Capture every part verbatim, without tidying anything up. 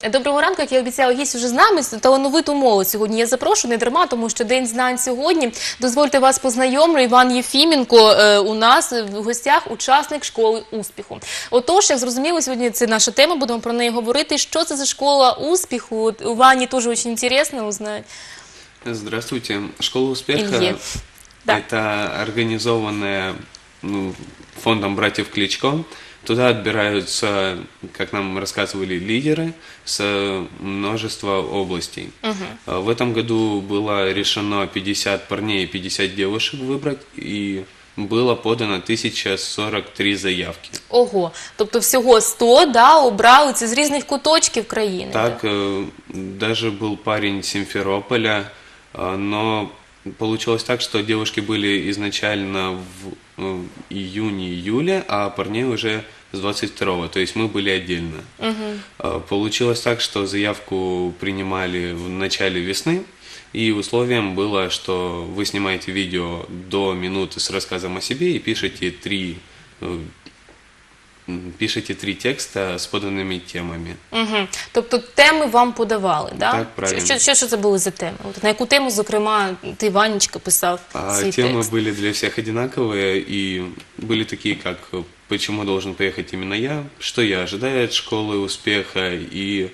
Доброго ранку, як я обіцяла, гість вже з нами, талановиту молодь сьогодні я запрошую, не дарма, тому що День знань сьогодні. Дозвольте вас познайомлю, Іван Єфіменко е, у нас в гостях, учасник школи успіху. Отож, як зрозуміло, сьогодні це наша тема, будемо про неї говорити. Що це за школа успіху? От, у Вані теж дуже цікаво узнати. Здравствуйте. Школа успеха Илье. Да. – это организованная ну, фондом братьев Кличко. Туда отбираются, как нам рассказывали, лидеры с множества областей. Угу. В этом году было решено пятьдесят парней и пятьдесят девушек выбрать, и было подано тысяча сорок три заявки. Ого, тобто всього сто, да, обрали, це з різних куточків країни. Так, э, даже был парень с Симферополя, э, но получилось так, что девушки были изначально в э, июне-июле, а парней уже с двадцать второго, то есть мы были отдельно. Угу. Получилось так, что заявку принимали в начале весны, и условием было, что вы снимаете видео до минуты с рассказом о себе и пишете три, пишете три текста з поданими темами. Угу. Тобто теми вам подавали, да? Так, правильно. Що, що, що це були за теми? От на яку тему, зокрема, ти, Ванечка, писав А, свій темы текст? были для всех одинаковые, и были такие, как «Почему должен поехать именно я?», «Что я ожидаю от школы успеха?» и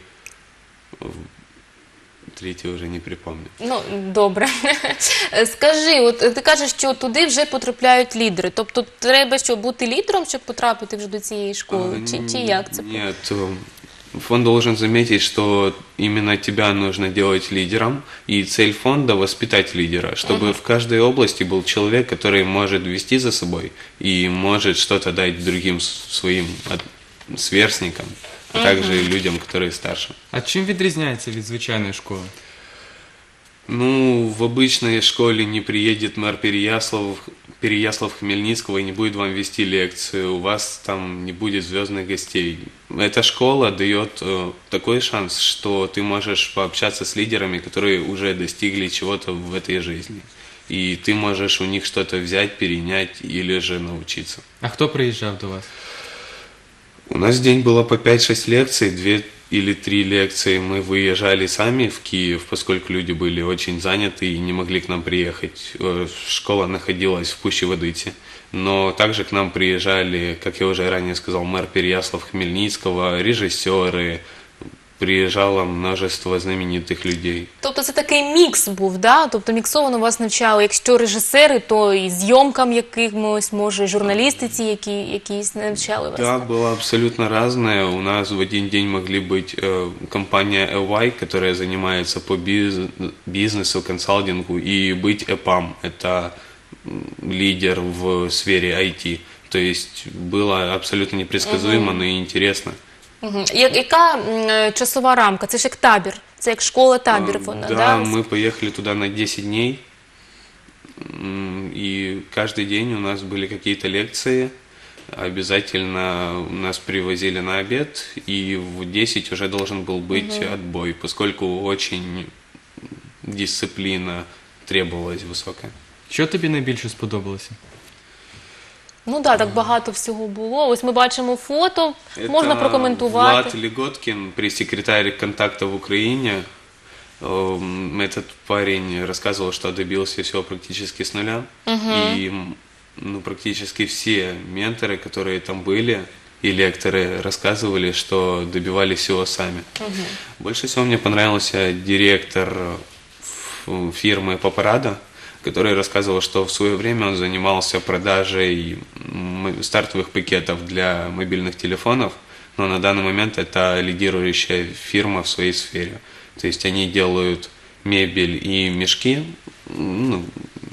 третє вже не припомню. Ну, добре. Скажи, от ти кажеш, що туди вже потрапляють лідери. Тобто треба що, бути лідером, щоб потрапити вже до цієї школи? Чи, чи як це? Нет, фонд должен заметить, что именно тебя нужно делать лидером, и цель фонда – воспитать лидера, чтобы Угу. в каждой области был человек, который может вести за собой и может что-то дать другим своим сверстникам, а также людям, которые старше. А чим відрізняється від звичайної школи? Ну, в обычной школе не приедет мэр Переяслав, Переяслав Хмельницкого и не будет вам вести лекции, у вас там не будет звездных гостей. Эта школа дает э, такой шанс, что ты можешь пообщаться с лидерами, которые уже достигли чего-то в этой жизни. И ты можешь у них что-то взять, перенять или же научиться. А хто приїжджав до вас? У нас в день было по пять-шесть лекций, две или три лекции мы выезжали сами в Киев, поскольку люди были очень заняты и не могли к нам приехать. Э, Школа находилась в Пущеводыте, но также к нам приезжали, как я уже ранее сказал, мэр Переяслав Хмельницкого, режиссеры, приїжджало множество знаменитих людей. Тобто це такий мікс був, да? Тобто міксовано вас навчали, якщо режисери, то і зйомкам якимось, може, журналістиці, які якісь навчали вас? Да, было абсолютно разное. У нас в один день могли быть э, компания и вай, которая занимается по биз- бизнесу, консалтингу, и быть и пам, это м, лидер в сфере ай ти. То есть было абсолютно непредсказуемо, но и интересно. Угу. Я, яка м, часова рамка? Це ж як табір, це як школа-табір вона, Да, да? мы поехали туда на десять дней, м, и каждый день у нас были какие-то лекции. Обязательно нас привозили на обед, и в десять уже должен был быть отбой, поскольку очень дисциплина требовалась высокая. Що тобі найбільше сподобалося? Ну так, да, так багато всього було. Ось ми бачимо фото, можна Это прокоментувати. Влад Леготкин, пресс-секретарь «Контакта» в Украине. Эм, Этот парень рассказывал, что добился всего практически с нуля. И м, ну, практически все менторы, которые там были, и лекторы рассказывали, что добивались всего сами. Больше всего мне понравился директор ф- фирмы «Папарадо», который рассказывал, что в свое время он занимался продажей м- стартовых пакетов для мобильных телефонов, но на данный момент это лидирующая фирма в своей сфере. То есть они делают мебель и мешки, ну,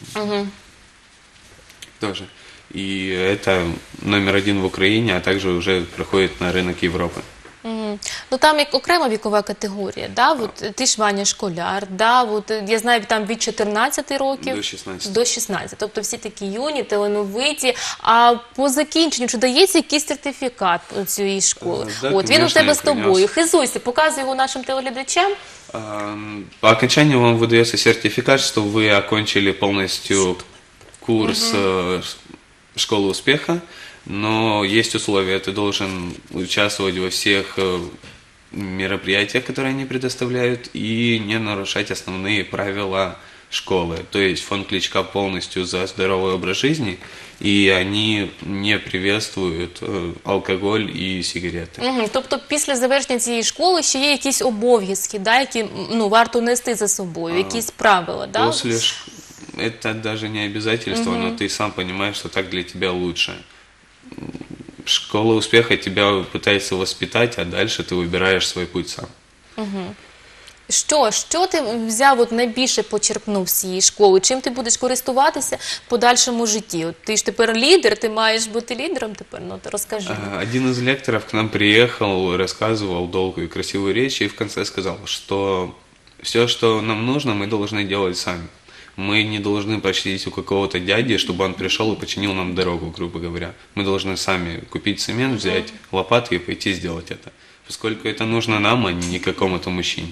тоже. И это номер один в Украине, а также уже проходит на рынок Европы. Мгм. Ну там як окрема вікова категорія, да? От, ти ж Ваня школяр, да? От, я знаю, там від чотирнадцяти років До шістнадцяти. до шістнадцяти. Тобто всі такі юні, талановиті. А по закінченню, чи дається якийсь сертифікат цієї школи? Е, да, От, він у конечно, тебе я з тобою. принес. Хизуйся, показуй його нашим телеглядачам. Ам, По окончанию вам выдается сертификат, что вы окончили полностью курс э, ш- школы успеха, но есть условия. Ты должен участвовать во всех э, мероприятия, которые они предоставляют, и не нарушать основные правила школы. То есть фонд Кличка полностью за здоровый образ жизни, и они не приветствуют э, алкоголь и сигареты. Мгм. Тобто після завершення цієї школи ще є якісь обов'язки, да, які ну, варто нести за собою, якісь правила, да? После ш- это даже не обязательство, но ты сам понимаешь, что так для тебя лучше. Школа успеха тебя пытается воспитать, а дальше ты выбираешь свой путь сам. Що, що ти взяв, от найбільше почерпнув з цієї школи? Чим ти будеш користуватися в подальшому житті? От ти ж тепер лідер, ти маєш бути лідером тепер, ну ти розкажи. А, Один из лекторов к нам приехал, рассказывал долгую и красивую речь и в конце сказал, что все, что нам нужно, мы должны делать сами. Мы не должны просить у какого-то дяди, чтобы он пришел и починил нам дорогу, грубо говоря. Мы должны сами купить цемент, взять лопаты и пойти сделать это. Поскольку это нужно нам, а не какому-то мужчине.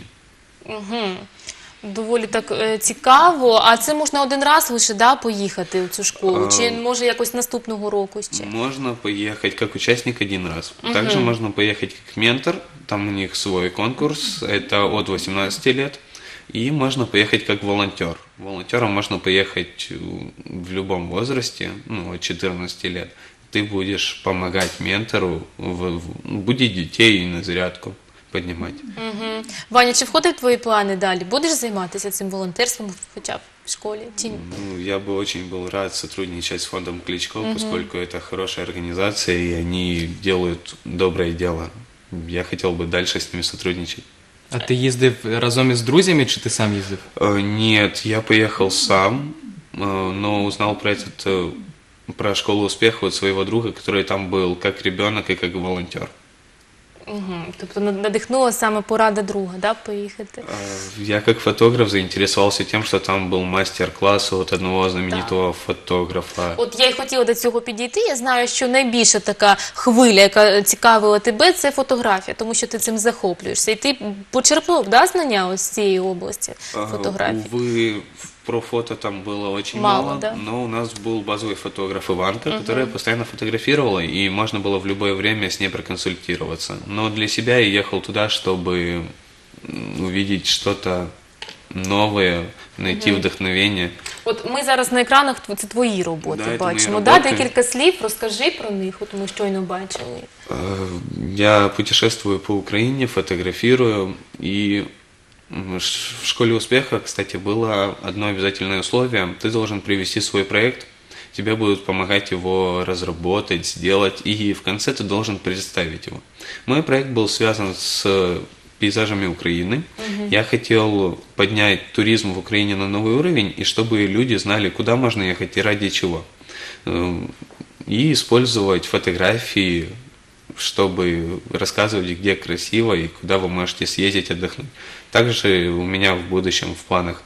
Доволі так е, цікаво. А це можна один раз лише, да, поїхати у цю школу? Чи А, може якось наступного року ще? Можно поехать как участник один раз. Также можно поехать как ментор. Там у них свой конкурс. Это от восемнадцати лет. И можно поехать как волонтер. Волонтером можно поехать в любом возрасте, ну, от четырнадцати лет. Ты будешь помогать ментору, в, в- будить детей на зарядку поднимать. Мгм. Ваня, чи входить в твої плани далі? Будеш займатися цим волонтерством хоча б в школі? Чи ні? Ну, я бы очень был рад сотрудничать с фондом Кличко, поскольку это хорошая организация, и они делают доброе дело. Я хотел бы дальше с ними сотрудничать. А ти їздив разом із друзями, чи ти сам їздив? Э, Нет, я поехал сам, э, но узнал про этот, э, про школу успеха от своего друга, который там был как ребенок и как волонтер. Мгм. Тобто над- надихнула саме порада друга, да, поїхати? Э, Я как фотограф заинтересовался тем, что там был мастер-класс от одного знаменитого фотографа. От я й хотіла до цього підійти. Я знаю, що найбільша така хвиля, яка цікавила тебе, це фотографія, тому що ти цим захоплюєшся. І ти почерпнув, да, знання ось з цієї області А, фотографії? Увы, про фото там было очень Мало, мало, да? но у нас был базовый фотограф Иванка, которая постоянно фотографировала, и можно было в любое время с ней проконсультироваться. Но для себя я ехал туда, чтобы м, увидеть что-то новое, найти вдохновение. От ми зараз на екранах, тв- це твої роботи Да, це бачимо. мої Да, роботи. декілька слів, розкажи про них, от ми щойно бачили. Э, Я путешествую по Украине, фотографирую, и м, ш- в школе успеха, кстати, было одно обязательное условие. Ты должен привести свой проект, тебе будут помогать его разработать, сделать, и в конце ты должен представить его. Мой проект был связан с пейзажами Украины. Я хотел поднять туризм в Украине на новый уровень, и чтобы люди знали, куда можно ехать и ради чего. Э, И использовать фотографии, чтобы рассказывать, где красиво и куда вы можете съездить отдохнуть. Также у меня в будущем в планах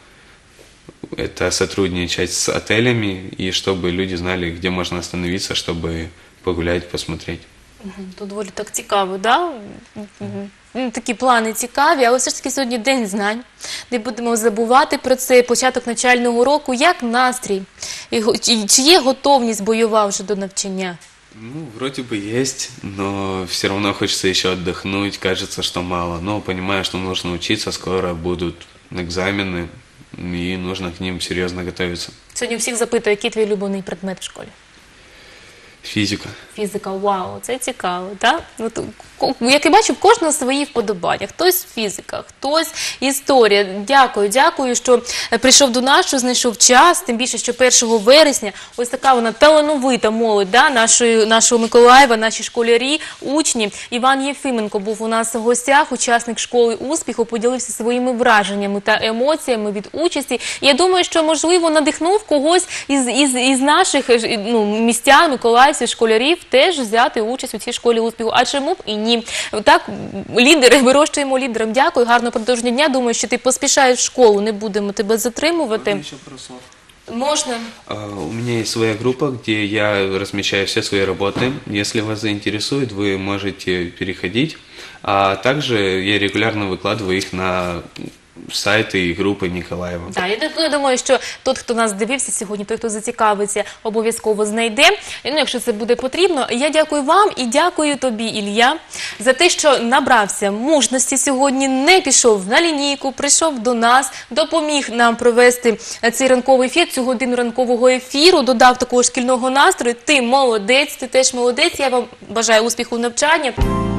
это сотрудничать с отелями, и чтобы люди знали, где можно остановиться, чтобы погулять, посмотреть. Мгм. То доволі так цікаво, да? Мгм. Ну, такі плани цікаві, але все ж таки сьогодні День знань. Не будемо забувати про це. Початок навчального року. Як настрій? І го- Чи, чи є готовність бойова вже до навчання? Ну, вроде бы есть, но все равно хочется еще отдохнуть, кажется, что мало. Но понимаю, что нужно учиться, скоро будут экзамены, и нужно к ним серьезно готовиться. Сьогодні всіх запитую, який твій улюблений предмет в школі? Физика. Фізика, вау, це цікаво, так? От, ко- як я бачу, в кожного свої вподобання. Хтось фізика, хтось історія. Дякую, дякую, що е, прийшов до нас, що знайшов час, тим більше, що першого вересня ось така вона талановита молодь, да, нашої, нашого Миколаєва, наші школярі, учні. Іван Єфименко був у нас в гостях, учасник школи успіху, поділився своїми враженнями та емоціями від участі. І я думаю, що, можливо, надихнув когось із, із, із наших е, ну, містян, миколаївців, школярів теж взяти участь у цій школі успіху. А чому б і ні? Так, лідери, вирощуємо лідерам. Дякую, гарного продовження дня. Думаю, що ти поспішаєш в школу, не будемо тебе затримувати. Еще пару слов? Можна. А, У меня есть своя группа, где я размещаю все свои работы. Если вас заинтересует, вы можете переходить. А также я регулярно выкладываю их на сайта и группы Николаева. Так, я так- я думаю, що тот, хто нас дивився сьогодні, той, хто зацікавиться, обов'язково знайде. І, ну, якщо це буде потрібно. Я дякую вам і дякую тобі, Ілля, за те, що набрався мужності сьогодні, не пішов на лінійку, прийшов до нас, допоміг нам провести цей ранковий ефір, цю годину ранкового ефіру, додав такого шкільного настрою. Ти молодець, ти теж молодець. Я вам бажаю успіху в навчанні.